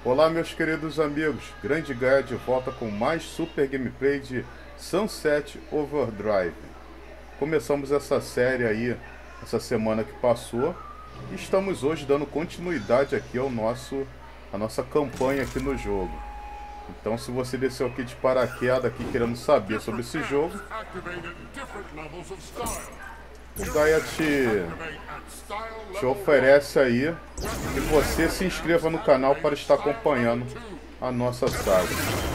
Olá, meus queridos amigos, Grande Gaia de volta com mais super gameplay de Sunset Overdrive. Começamos essa série aí, essa semana que passou, e estamos hoje dando continuidade aqui à nossa campanha aqui no jogo. Então, se você desceu aqui de paraquedas aqui querendo saber sobre esse jogo, o Gaia te oferece aí que você se inscreva no canal para estar acompanhando a nossa saga.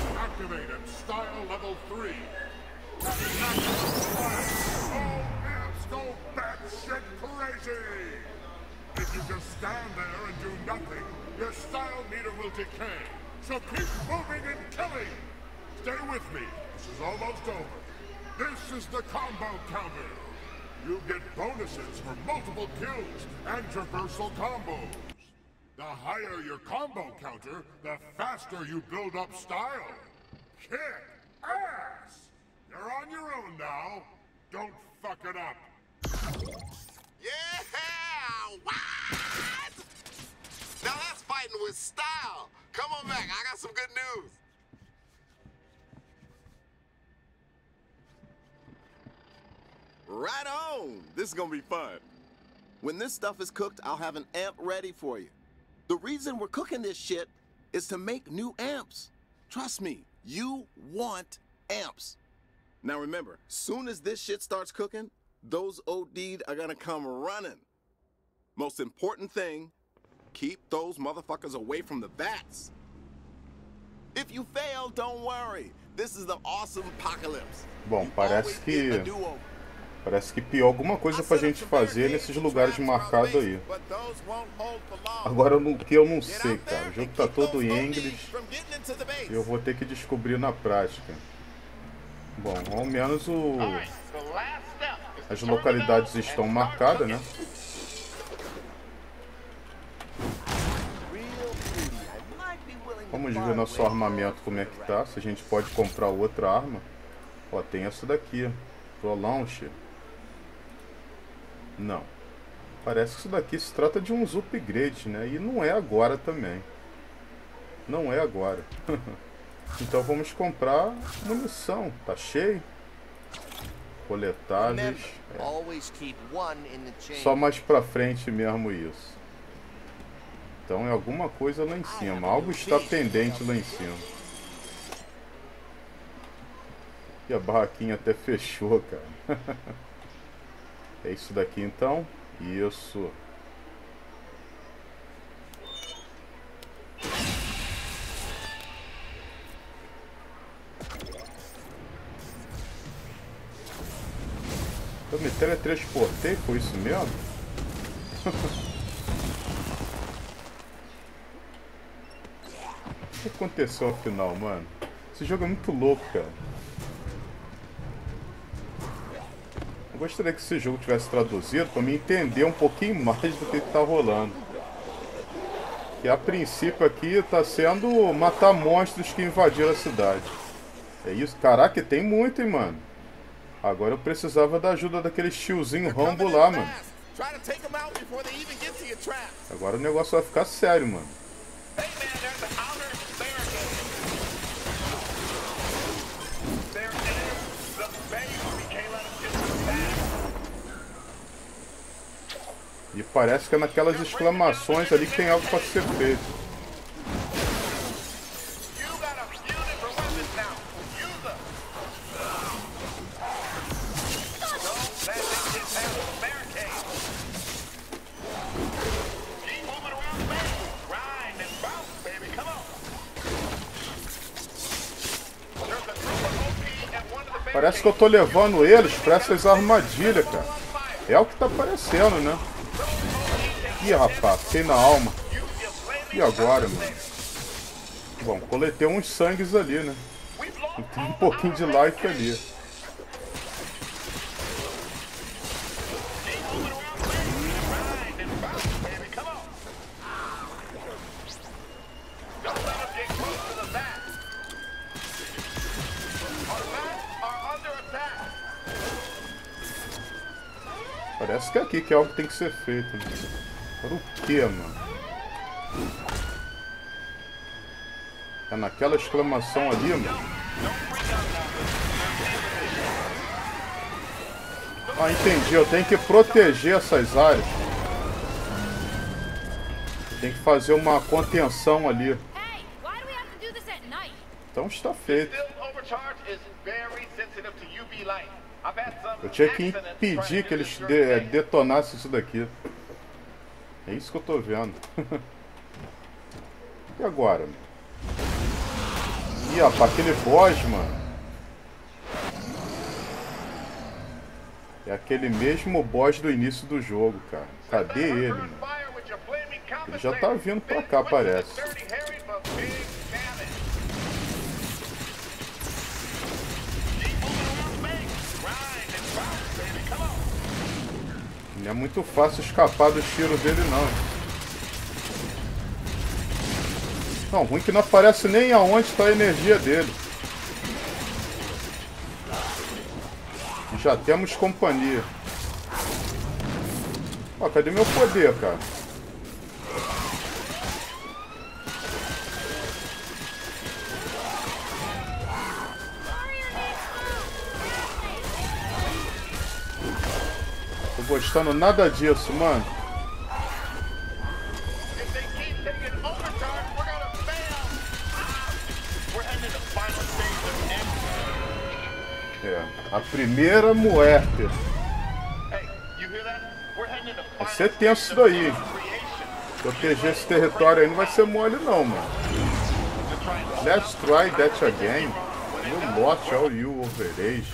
You get bonuses for multiple kills and traversal combos. The higher your combo counter, the faster you build up style. Kick ass! You're on your own now. Don't fuck it up. Yeah! What? Now that's fighting with style. Come on back, I got some good news. Right on! This is gonna be fun. When this stuff is cooked, I'll have an amp ready for you. The reason we're cooking this shit is to make new amps. Trust me, you want amps. Now remember, soon as this shit starts cooking, those OD'd are gonna come running. Most important thing, keep those motherfuckers away from the bats. If you fail, don't worry. This is the awesome apocalypse. Bom, Parece que pior alguma coisa pra gente fazer nesses lugares marcados aí. Agora o que eu não sei, cara. O jogo tá todo em inglês e eu vou ter que descobrir na prática. Bom, ao menos as localidades estão marcadas, né? Vamos ver nosso armamento como é que tá. Se a gente pode comprar outra arma. Ó, tem essa daqui. Pro launcher. Não. Parece que isso daqui se trata de uns upgrades, né? E não é agora também. Não é agora. Então vamos comprar munição. Tá cheio. Coletáveis. Só mais pra frente mesmo isso. Então é alguma coisa lá em cima. Algo está pendente lá em cima. E a barraquinha até fechou, cara. É isso daqui então? Isso. Eu me teletransportei, foi isso mesmo? O que aconteceu afinal, mano? Esse jogo é muito louco, cara. Gostaria que esse jogo tivesse traduzido para me entender um pouquinho mais do que está rolando. Que a princípio aqui está sendo matar monstros que invadiram a cidade. É isso? Caraca, tem muito, hein, mano. Agora eu precisava da ajuda daquele tiozinho Rambo lá, mano. Agora o negócio vai ficar sério, mano. E parece que é naquelas exclamações ali que tem algo para ser feito. Parece que eu tô levando eles para essas armadilhas, cara. É o que tá parecendo, né? Ih, rapaz, fiquei na alma. E agora, mano? Bom, coletei uns sangues ali, né? E tem um pouquinho de life ali. Parece que é aqui que é algo que tem que ser feito. Né? Para o quê, mano? É naquela exclamação ali, mano. Ah, entendi. Eu tenho que proteger essas áreas. Tem que fazer uma contenção ali. Então está feito. Eu tinha que impedir que eles detonassem isso daqui. É isso que eu tô vendo. E agora? Ih, rapaz, aquele boss, mano. É aquele mesmo boss do início do jogo, cara. Cadê ele, mano? Ele já tá vindo pra cá, parece. Não é muito fácil escapar dos tiros dele, não. Não, ruim que não aparece nem aonde está a energia dele. E já temos companhia. Ó, cadê meu poder, cara? Tô gostando nada disso, mano. É, a primeira muerte. Vai ser tenso isso daí. Proteger esse território aí não vai ser mole não, mano. Let's try that again. You lost all you overage.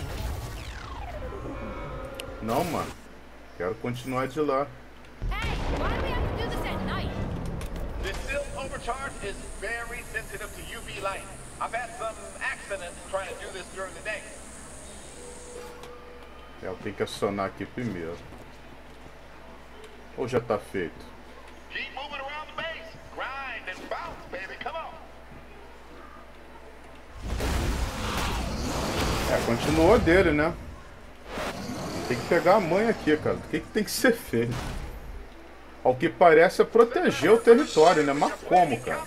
Não, mano. Quero continuar de lá. Eu tenho que acionar aqui primeiro. Ou já tá feito? É, continuou dele, né? Tem que pegar a mãe aqui, cara. O que tem que ser feito? Ao que parece é proteger o território, né? Mas como, cara?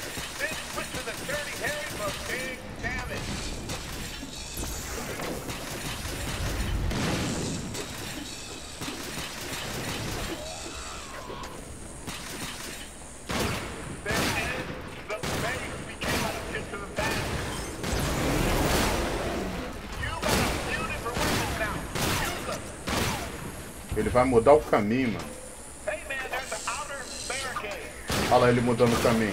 Ele vai mudar o caminho, mano. Olha lá ele mudando o caminho.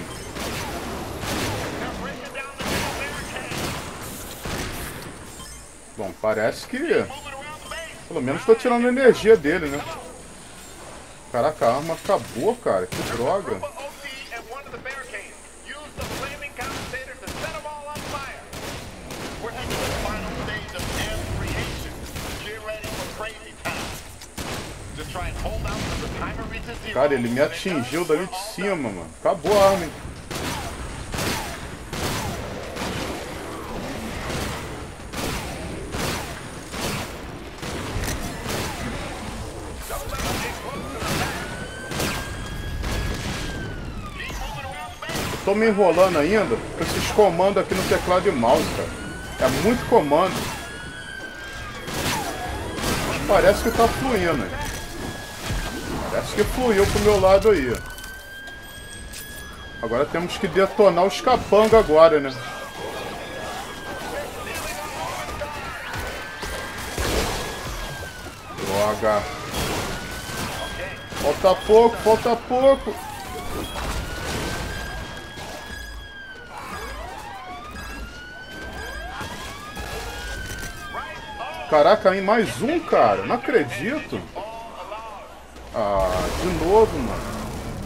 Bom, parece que... Pelo menos estou tirando a energia dele, né? Caraca, a arma acabou, cara. Que droga. Cara, ele me atingiu dali de cima, mano. Acabou a arma, hein? Tô me enrolando ainda com esses comandos aqui no teclado e mouse, cara. É muito comando. Mas parece que tá fluindo, hein? Parece que fluiu pro meu lado aí. Agora temos que detonar os capangas agora, né? Droga. Falta pouco, falta pouco. Caraca, em mais um, cara. Não acredito. Ah, de novo, mano.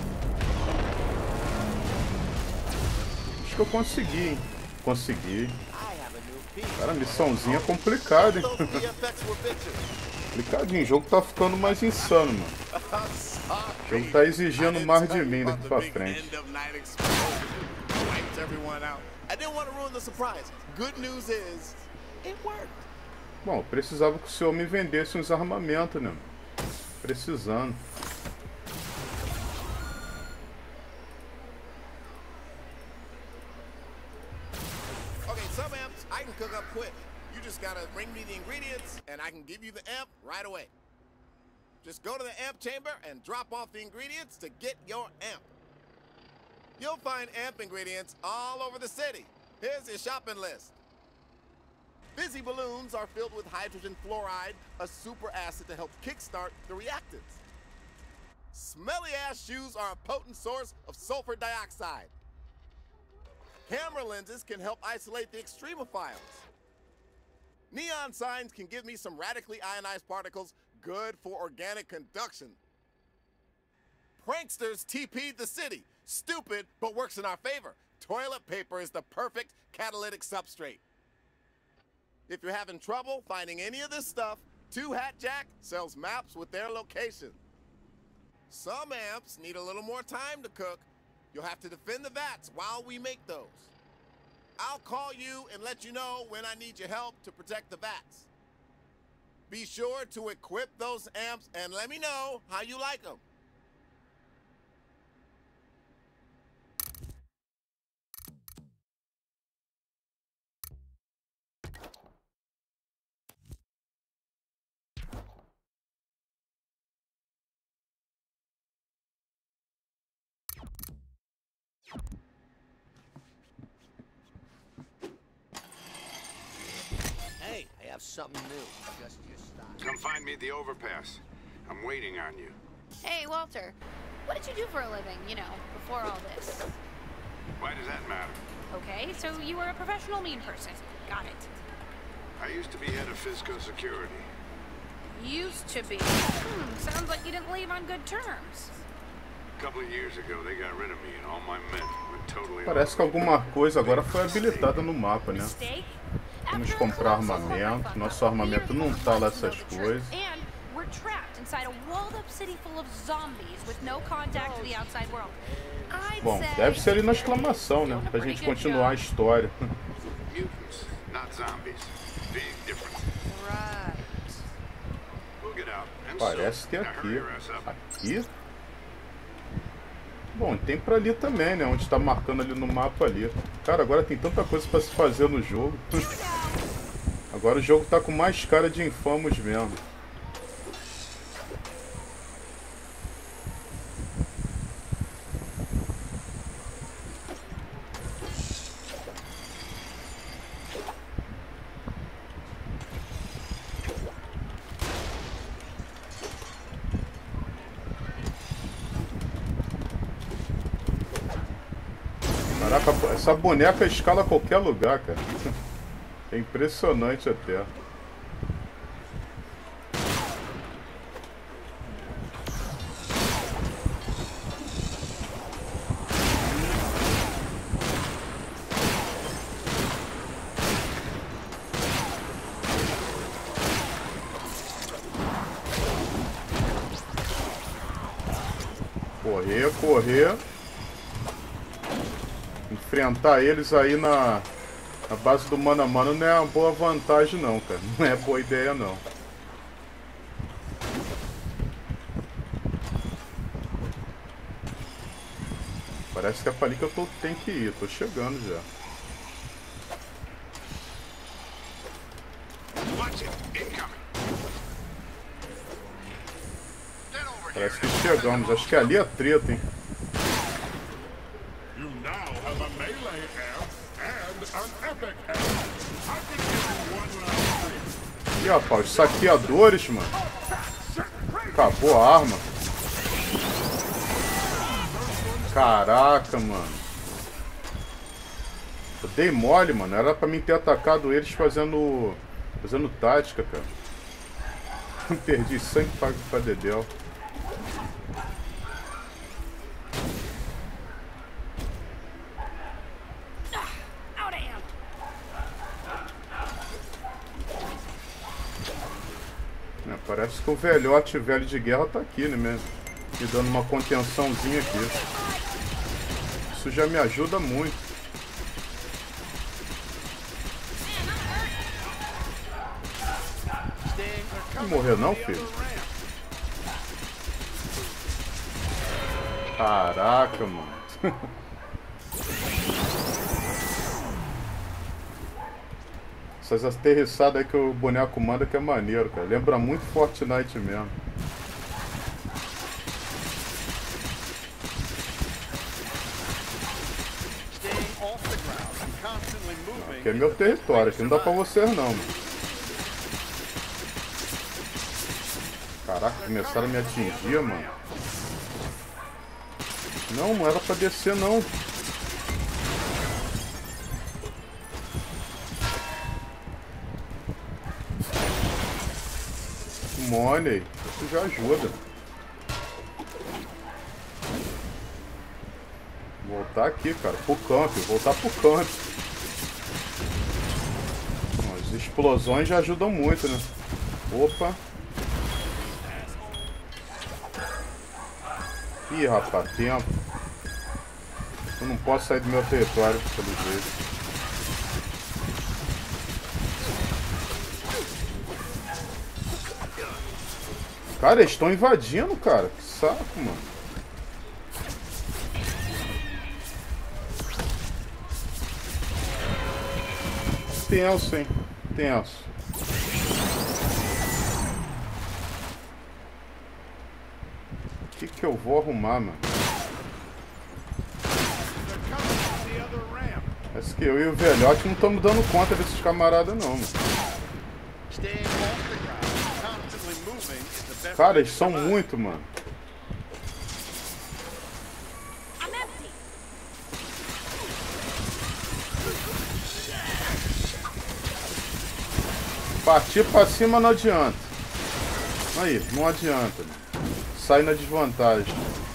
Acho que eu consegui, hein? Consegui. Cara, missãozinha complicada, hein? Complicadinho. O jogo tá ficando mais insano, mano. O jogo tá exigindo mais de mim daqui pra frente. Bom, eu precisava que o senhor me vendesse uns armamentos, né? Precisando. some amps I can cook up quick. You just gotta bring me the ingredients and I can give you the amp right away. Just go to the amp chamber and drop off the ingredients to get your amp. You'll find amp ingredients all over the city. Here's your shopping list. Fizzy balloons are filled with hydrogen fluoride, a super acid to help kickstart the reactants. Smelly ass shoes are a potent source of sulfur dioxide. Camera lenses can help isolate the extremophiles. Neon signs can give me some radically ionized particles good for organic conduction. Pranksters TP'd the city. Stupid, but works in our favor. Toilet paper is the perfect catalytic substrate. If you're having trouble finding any of this stuff, Two Hat Jack sells maps with their location. Some amps need a little more time to cook. You'll have to defend the vats while we make those. I'll call you and let you know when I need your help to protect the vats. Be sure to equip those amps and let me know how you like them. Hey, I have something new. Just your style. Come find me at the overpass. I'm waiting on you. Hey, Walter. What did you do for a living, you know, before all this? Why does that matter? Okay, so you were a professional mean person. Got it. I used to be head of Fisco Security. Used to be. Sounds like you didn't leave on good terms. A couple of years ago, they got rid of me and all my men went totally Parece que alguma coisa agora foi habilitada no mapa, né? Vamos comprar armamento. Nosso armamento não tá lá essas coisas. And we're trapped inside a walled-up city full of zombies with no contact to the outside world. Bom, deve ser ali na exclamação, né? Pra gente continuar a história. mutants, not zombies. Big difference. Right. We'll get out. And Parece so, que é now hurry aqui. your ass up. Aqui? Bom, tem pra ali também, né? Onde tá marcando ali no mapa ali. Cara, agora tem tanta coisa pra se fazer no jogo. Agora o jogo tá com mais cara de Infamous mesmo. Caraca, essa boneca escala qualquer lugar, cara. É impressionante até. Correr, correr. Enfrentar eles aí na base do mano a mano não é uma boa vantagem não, cara. Não é boa ideia não. Parece que é pra ali que eu tenho que ir. Tô chegando já. Parece que chegamos. Acho que ali é treta, hein. Ih, rapaz, os saqueadores, mano. Acabou a arma. Caraca, mano. Eu dei mole, mano. Era pra mim ter atacado eles fazendo tática, cara. Perdi sangue pra dedéu. Parece que o velhote velho de guerra tá aqui, né, mesmo? Me dando uma contençãozinha aqui. Isso já me ajuda muito. Não morreu não, filho? Caraca, mano. Essas aterrissadas aí que o boneco manda que é maneiro, cara. Lembra muito Fortnite mesmo. Aqui é meu território, aqui não dá pra vocês não, mano. Caraca, começaram a me atingir, mano. Não era pra descer, não. Money, isso já ajuda. Voltar aqui, cara, pro campo, voltar pro campo. As explosões já ajudam muito, né? Opa. Ih, rapaz, tempo. Eu não posso sair do meu território, pelo jeito. Cara, eles estão invadindo, cara. Que saco, mano. Tenso, hein? Tenso. O que eu vou arrumar, mano? Parece que eu e o velhote não estamos dando conta desses camaradas, não, mano. Cara, eles são muito, mano. Partir pra cima não adianta. Aí, não adianta. Sai na desvantagem.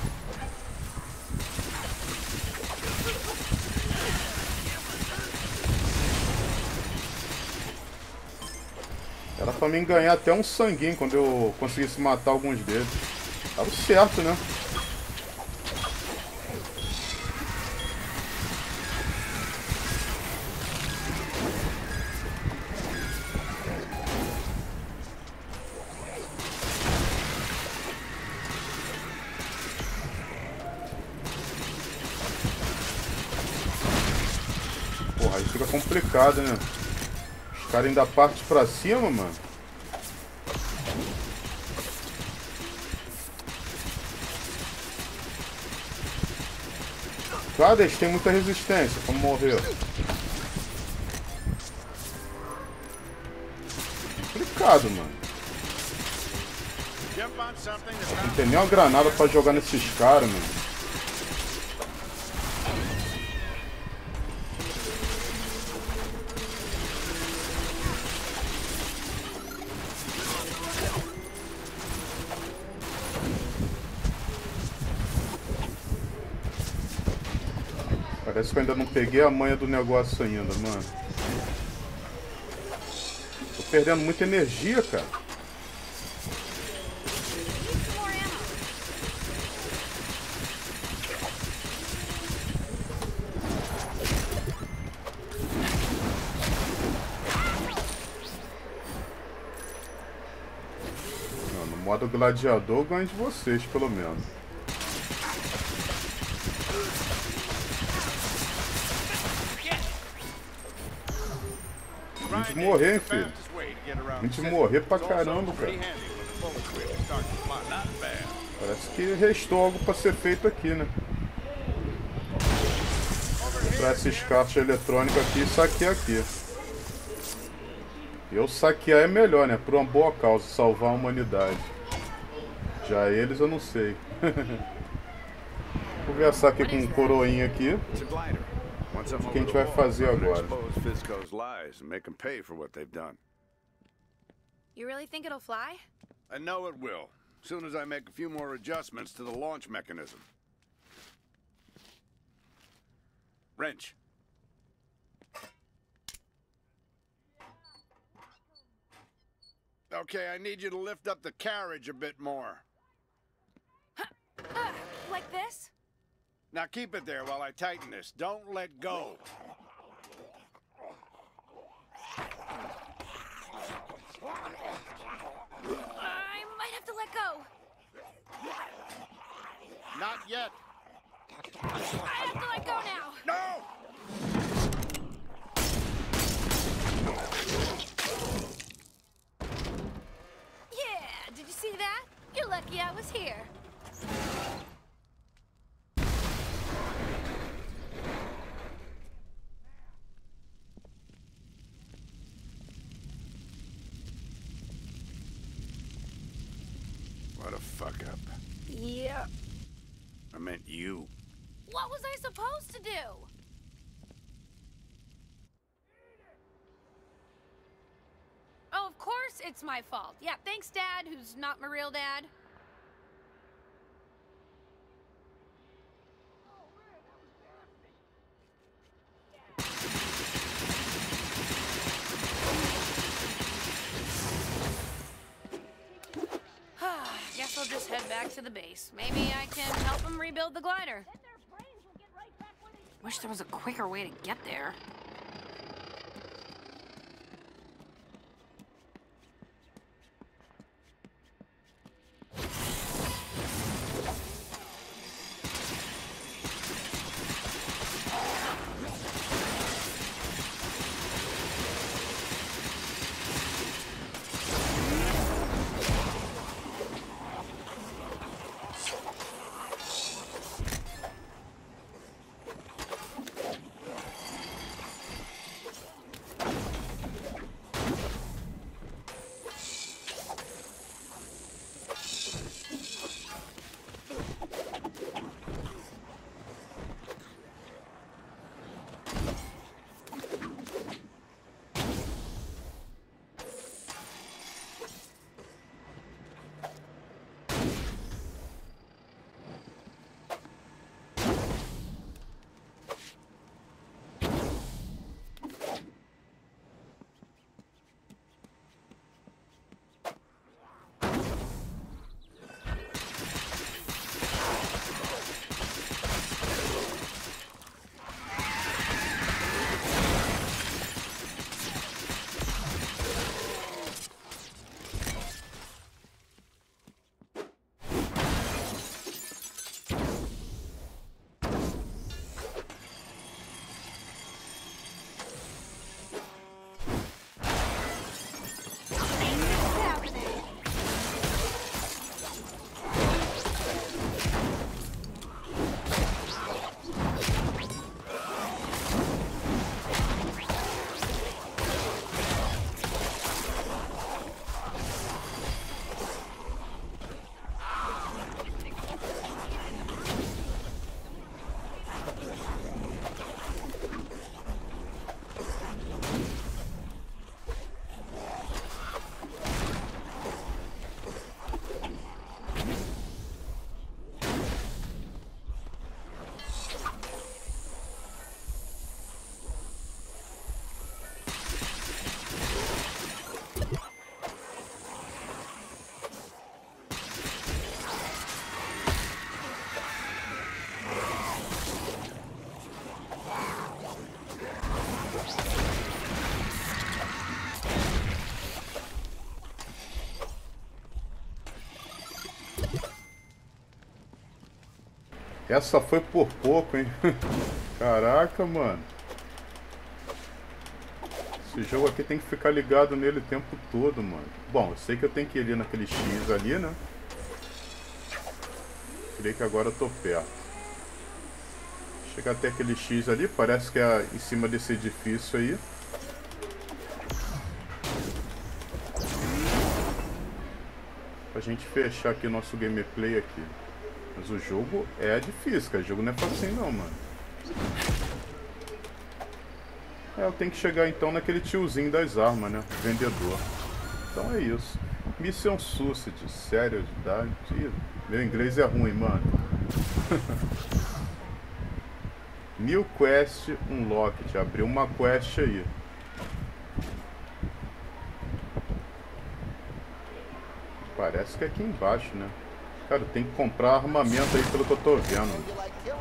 Era pra mim ganhar até um sanguinho quando eu conseguisse matar alguns deles. Tava certo, né? Porra, aí fica complicado, né? Os caras ainda partem pra cima, mano. Cara, eles têm muita resistência pra morrer. Complicado, mano. Não tem nem uma granada pra jogar nesses caras, mano. Parece que eu ainda não peguei a manha do negócio ainda, mano. Tô perdendo muita energia, cara. Não, no modo gladiador eu ganho de vocês, pelo menos. A gente morrer, hein, filho? A gente morrer pra caramba, cara. Parece que restou algo pra ser feito aqui, né? Comprar esses cartas eletrônicos aqui e saquear aqui. Eu saquear é melhor, né? Por uma boa causa, salvar a humanidade. Já eles eu não sei. Vou conversar aqui com um coroinha aqui. O que a gente vai fazer agora? You really think it'll fly? I know it will, as soon as I make a few more adjustments to the launch mechanism. Wrench. Okay, I need you to lift up the carriage a bit more. Like this? Now keep it there while I tighten this. Don't let go. I might have to let go. Not yet. I have to let go now. No! What a fuck up. Yeah. I meant you. What was I supposed to do? Oh, of course it's my fault. Yeah, thanks, Dad, who's not my real dad. Guess I'll just head back to the base. Maybe I can help him rebuild the glider. Wish there was a quicker way to get there. Essa foi por pouco, hein? Caraca, mano. Esse jogo aqui tem que ficar ligado nele o tempo todo, mano. Bom, eu sei que eu tenho que ir ali naquele X ali, né? Creio que agora eu tô perto. Chega até aquele X ali, parece que é em cima desse edifício aí. Pra gente fechar aqui nosso gameplay aqui. Mas o jogo é difícil, cara. O jogo não é facinho não, mano. Eu tenho que chegar então naquele tiozinho das armas, né? Vendedor. Então é isso. Mission Suicide. Sério, meu inglês é ruim, mano. New Quest Unlocked. Abriu uma quest aí. Parece que é aqui embaixo, né? Cara, tem que comprar armamento aí pelo que eu tô vendo.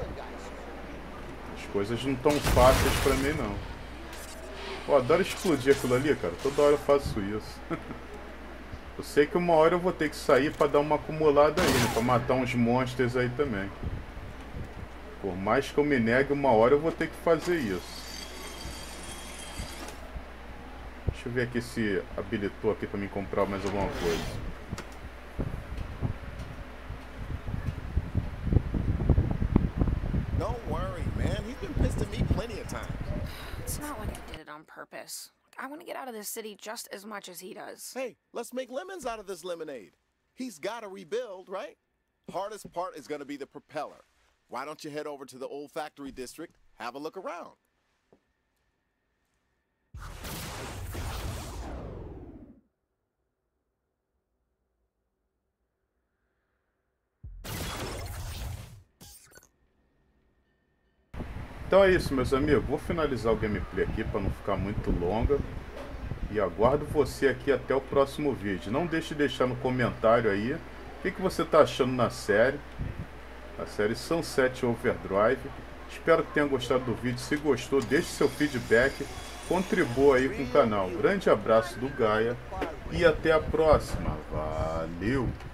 As coisas não estão fáceis pra mim, não. Eu adoro explodir aquilo ali, cara. Toda hora eu faço isso. Eu sei que uma hora eu vou ter que sair pra dar uma acumulada aí, né? Pra matar uns monstros aí também. Por mais que eu me negue, uma hora eu vou ter que fazer isso. Deixa eu ver aqui se habilitou aqui pra mim comprar mais alguma coisa. Don't worry, man. He's been pissed at me plenty of times. It's not like I did it on purpose. I want to get out of this city just as much as he does. Hey, let's make lemons out of this lemonade. He's got to rebuild, right? Hardest part is going to be the propeller. Why don't you head over to the old factory district, have a look around? Então é isso, meus amigos. Vou finalizar o gameplay aqui para não ficar muito longa. E aguardo você aqui até o próximo vídeo. Não deixe de deixar no comentário aí o que você está achando na série. A série Sunset Overdrive. Espero que tenha gostado do vídeo. Se gostou, deixe seu feedback. Contribua aí com o canal. Grande abraço do Gaia. E até a próxima. Valeu!